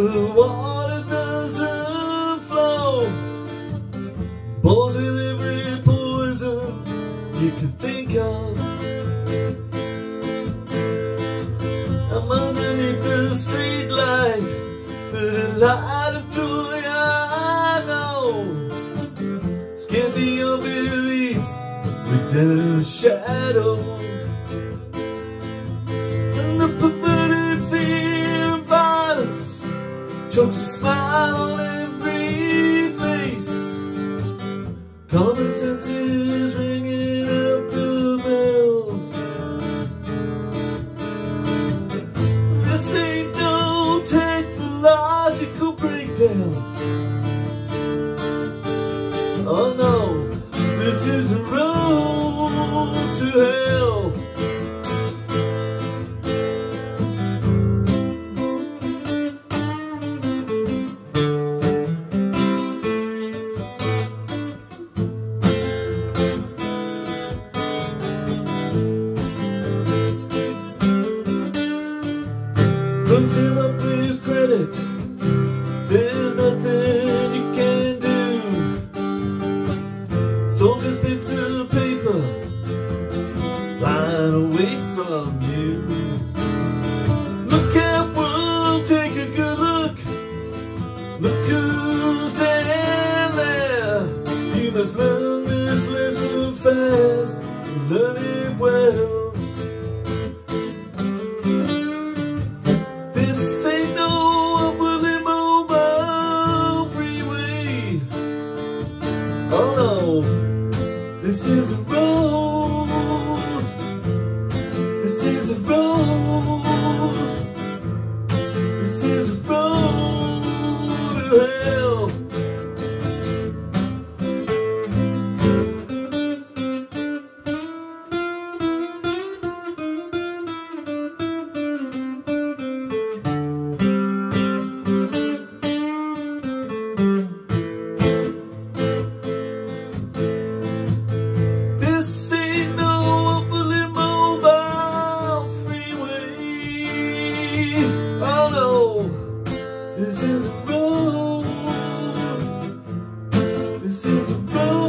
the water doesn't flow. Balls with every poison you can think of. I'm underneath the street light, the light of joy I know. Scared beyond belief, with the shadow. And the perverted fear of violence chokes a smile on every face. Common sense is ringing up the bells. This ain't no technological breakdown. Oh no, this is a road to hell. Close him up with credit, there's nothing you can do. So just bits of paper flying away from you. Look at world, take a good look. Look who's standing there. You must learn this lesson fast, learn it well. Oh no, this is a road, this is a road, this is a road to hell. Oh no, this is a road, this is a road.